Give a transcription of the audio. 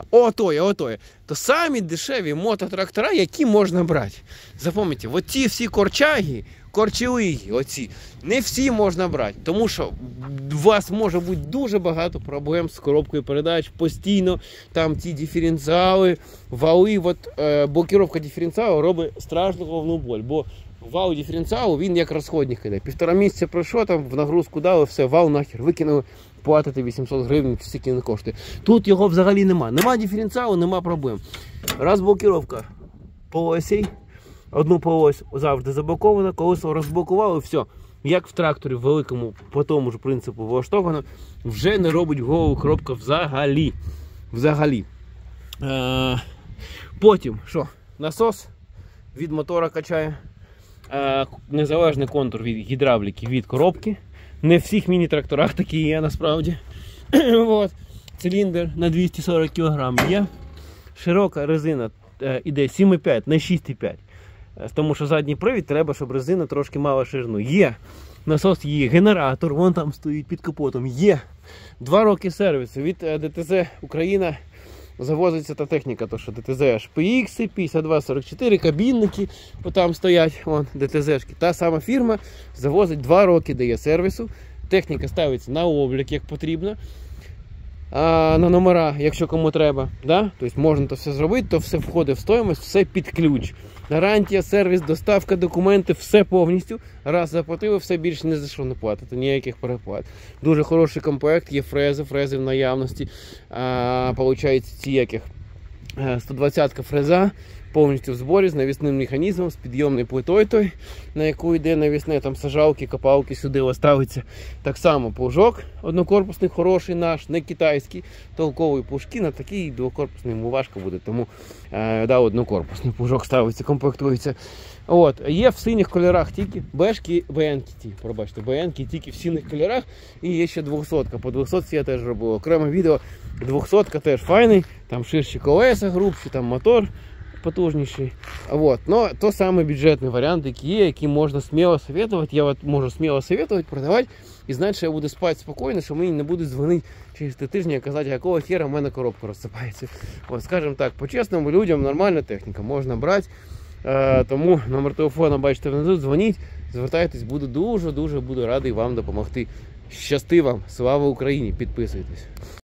отоє. То самі дешеві мототрактора, які можна брати. Запам'ятайте, оці всі корчаги, корчовиги, оці, не всі можна брати, тому що у вас може бути дуже багато проблем з коробкою передач, постійно там ті диференціали, вали, блокировка диференціалу робить страшну головну боль, бо вал диференціалу, він як розходник іде. 1,5 місяця пройшло, там в нагрузку дали, все, вал нахер викинули, платити 800 гривень, скільки не коштує. Тут його взагалі нема. Нема диференціалу, нема проблем. Розблокировка полосей. Одну полось завжди заблокована, колесо розблокували, все. Як в тракторі великому по тому ж принципу влаштовано, вже не робить голову коробка взагалі. Потім, що? Насос від мотора качає. Незалежний контур від гідравліки від коробки. Не в всіх міні-тракторах такі є насправді. Циліндр на 240 кг є. Широка резина іде 7,5 на 6,5. Тому що задній привід треба, щоб резина трошки мала ширину. Є. Насос є. Генератор, вон там стоїть під капотом. Є. 2 роки сервісу. Від ДТЗ Україна завозиться та техніка, то що ДТЗ HPX, 5244, кабінники, отам стоять, вон ДТЗшки. Та сама фірма завозить 2 роки, дає сервісу. Техніка ставиться на облік, як потрібно, на номера, якщо кому треба. Да? Тобто можна то все зробити, то все входить в стоїмость, все під ключ. Гарантія, сервіс, доставка, документи, все повністю. Раз заплатили, все більше не за що не платити, ніяких переплат. Дуже хороший комплект, є фрези в наявності. Получається ціяких 120-ка фреза, повністю в зборі, з навісним механізмом, з підйомною плитою той, на яку йде навісне, там сажалки, копалки сюди ставиться. Так само плужок однокорпусний, хороший наш, не китайський, толковий плужки, на такий двокорпусний йому важко буде, тому однокорпусний плужок ставиться, комплектується. Є в синіх кольорах тільки, бешки, БНки тільки в синіх кольорах, і є ще 200-ка, по 200 я теж робив окреме відео, 200-ка теж файний, там ширші колеса, грубші, там мотор потужніший. Но то самий бюджетний варіант, який є, який можна сміло советувати. Я можу сміло советувати, продавати і знати, що я буду спати спокійно, що мені не будуть дзвонити через 3 тижні і казати, якого хера в мене коробка розсипається. Скажімо так, по-чесному, людям нормальна техніка, можна брати. Тому номер телефону бачите внизу, дзвоніть, звертайтесь, буду дуже радий вам допомогти. Щасти вам, слава Україні, підписуйтесь.